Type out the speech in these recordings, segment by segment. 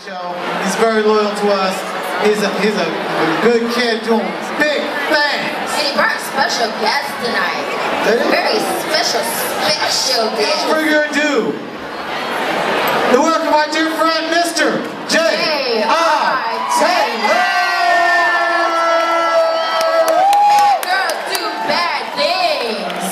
show. He's very loyal to us. He's a good kid doing big things. And he brought a special guest tonight. Very special guest. Further ado, to welcome our dear friend, Mr. J.I. Taylor. Girls do bad things.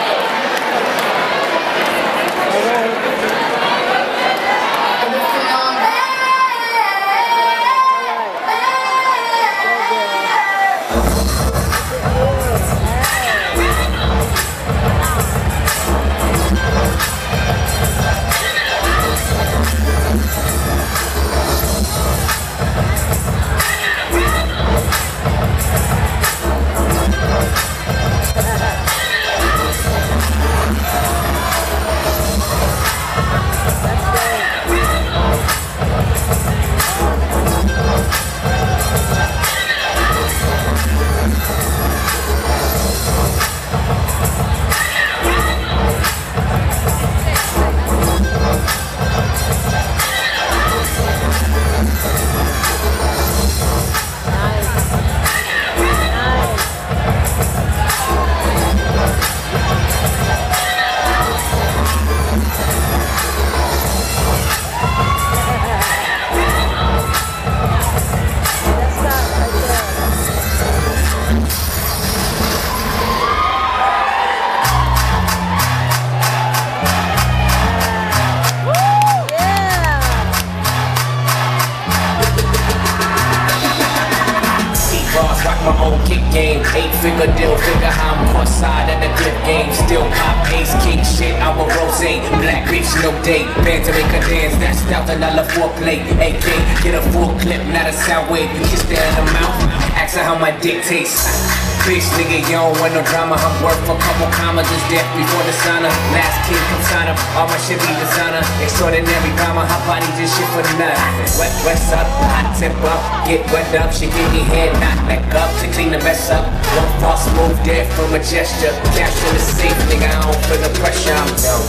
My own kick game, 8-figure deal, figure how I'm cross side at the clip game. Still pop ace, king shit, I'm a rose, black bitch, no date. Band to make her dance, that's $1,000 foreplay. AK, get a full clip, not a sound wave. You kiss that in the mouth, ask her how my dick tastes. Bitch, nigga, you don't want no drama. I'm worth a couple commas, just death before the sauna. Last king come sign up, all my shit be designer. Extraordinary drama, hot body just shit for the nut. What's up, hot tip up, get wet up. She give me head, knock back up to clean the mess up. One false move, dead from a gesture. Cash in the safe, nigga, I don't feel the pressure. I'm dope.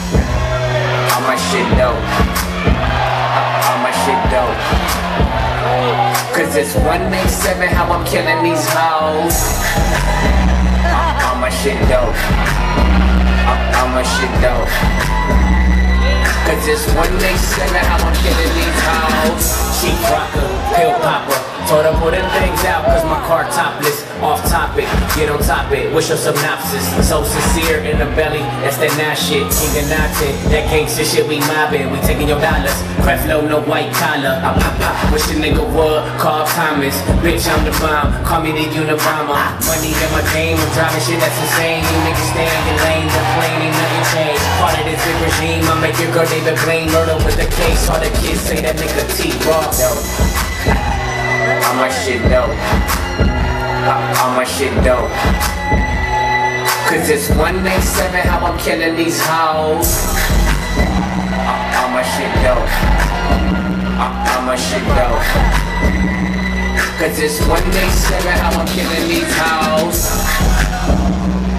All my shit dope. All my shit dope. Cause it's 187 how I'm killing these hoes. All my shit dope. All my shit dope. Cause it's 187 how I'm killing these hoes. Cheap rocker, pill popper. Told her put them things out cause my car topless. Off topic, get on top it. What's your synopsis? So sincere in the belly, that's that nah shit. King of Notting, that gangsta shit we mobbing. We taking your dollars, Creflo no white collar. I pop, wish a nigga would call Thomas. Bitch, I'm the bomb, call me the Unabomber. Money in my game, I'm driving shit that's insane. You niggas stay in your lane, the plane ain't nothing changed. Part of this big regime, I make your girl David Blaine murder with the case. All the kids say that nigga T-Raw dope. All my shit dope. All my shit dope. Cause it's 187 how I'm killing these hoes. All my shit dope. All my shit dope. Cause it's 187 how I'm killing these hoes.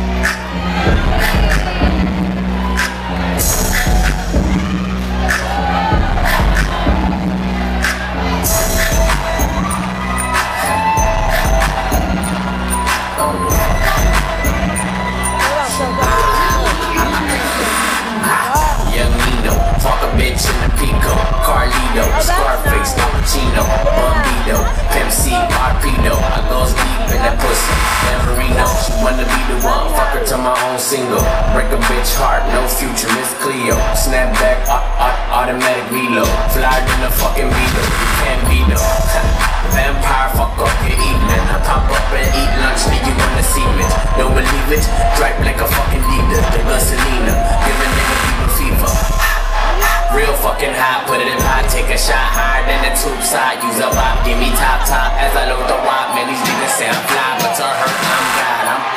Bitch in the Pico, Carlito, Scarface, Al Pacino, Bambino, Pimp C, Arpedo. I goes deep in that pussy, Marino. She wanna be the one, fuck her to my own single. Break a bitch heart, no future, Miss Cleo. Snap back, automatic reload. Flyer than a fucking Beetle, you can't beat them. Vampire, fuck up your evening. I pop up and eat lunch, then you wanna see it. Don't believe it, dripe like a fucking leader. The gasolina, give a nigga fever. Real fucking high, put it in pot, take a shot higher than the tube side. Use a bop, give me top as I load the wop. Man, these niggas say I'm fly, but to her, I'm God, I'm